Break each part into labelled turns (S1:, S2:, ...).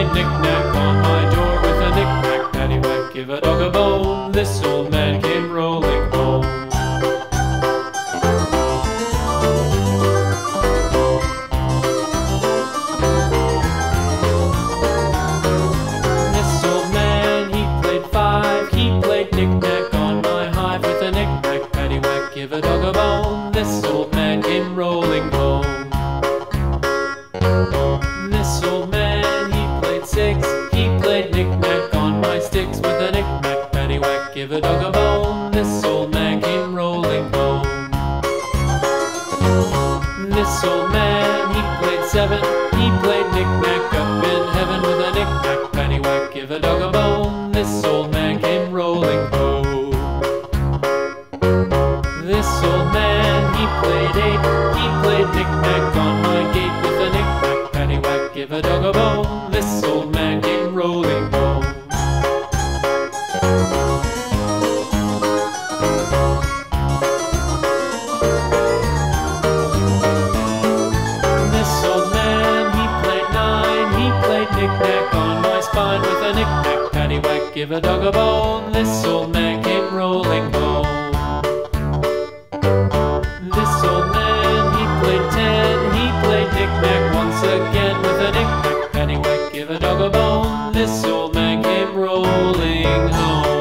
S1: played knick-knack on my door with a knick-knack, paddywhack, give a dog a bone. This old man came rolling home. This old man, he played five, he played knick-knack on my hive with a knick-knack, paddywhack, give a dog a bone. This old man came rolling home. This old man, he played six, he played knick-knack on my sticks with a knick-knack, paddywhack, give a dog a bone. This old man came rolling home. This old man, he played seven, he played knick-knack up in heaven with a knick-knack, paddywhack, give a dog a bone. This old man came rolling home. This old man, he played eight, he played knick-knack on my gate with a knick-knack, paddywhack, give a dog a bone. This old man came rolling home. This old man, he played nine, he played knick-knack on my spine with a knick-knack, paddywhack, give a dog a bone. This old man came rolling home. This old man, he played ten, he played knick-knack once again with a knick-knack, paddywhack, give a dog a bone. This old man came rolling home.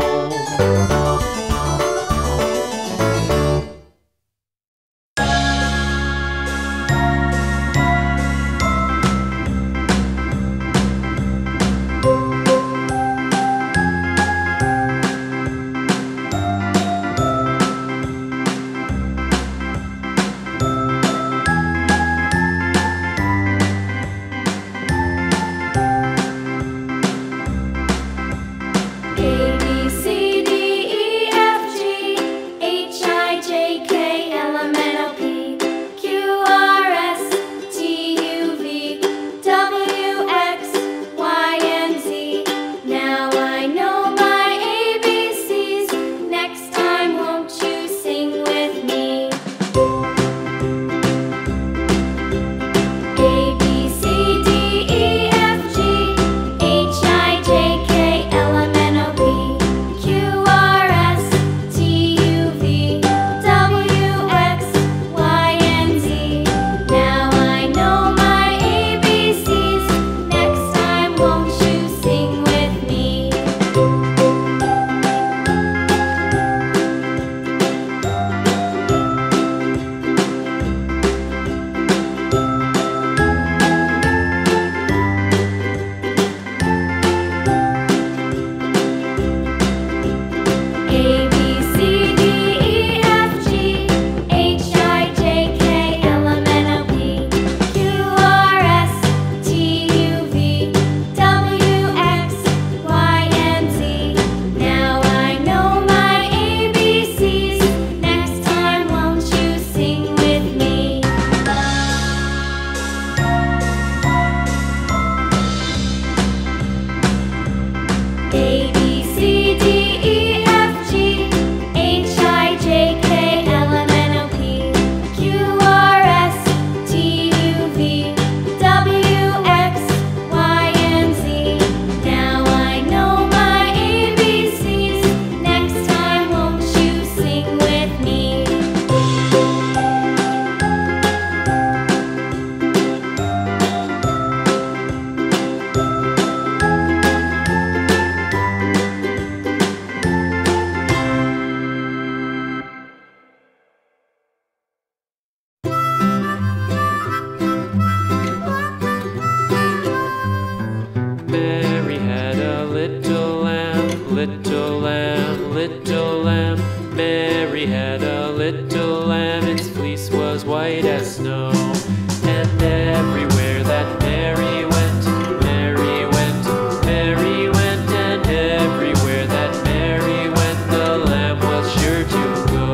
S1: Little lamb, Mary had a little lamb, its fleece was white as snow. And everywhere that Mary went, Mary went, Mary went, and everywhere that Mary went, the lamb was sure to go.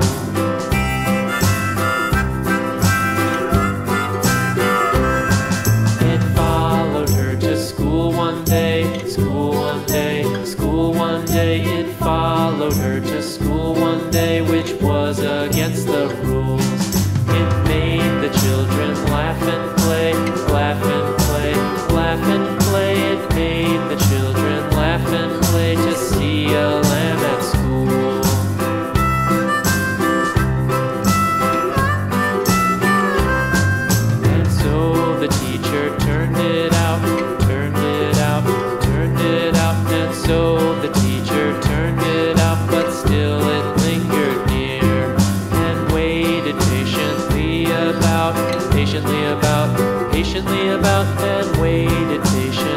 S1: It followed her to school one day, school one day, school one day. It followed her to school one day, which was against the rules. It made the children laugh and play, laugh and play, laugh and play. patiently about and waited patiently.